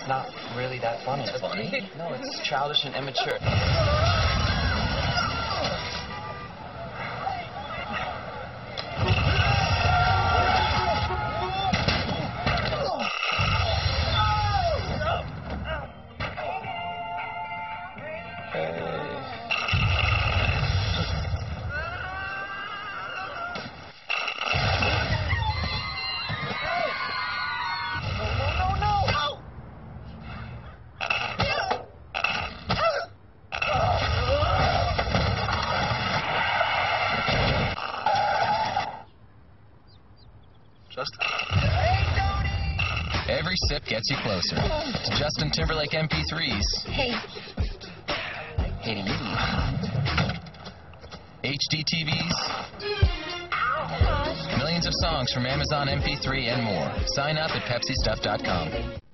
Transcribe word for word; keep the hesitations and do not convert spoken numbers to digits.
It's not really that funny. It's funny? No, it's childish and immature. Justin? Every sip gets you closer to Justin Timberlake M P threes. Hey. Hey to you. H D T Vs. Millions of songs from Amazon M P three and more. Sign up at Pepsi Stuff dot com.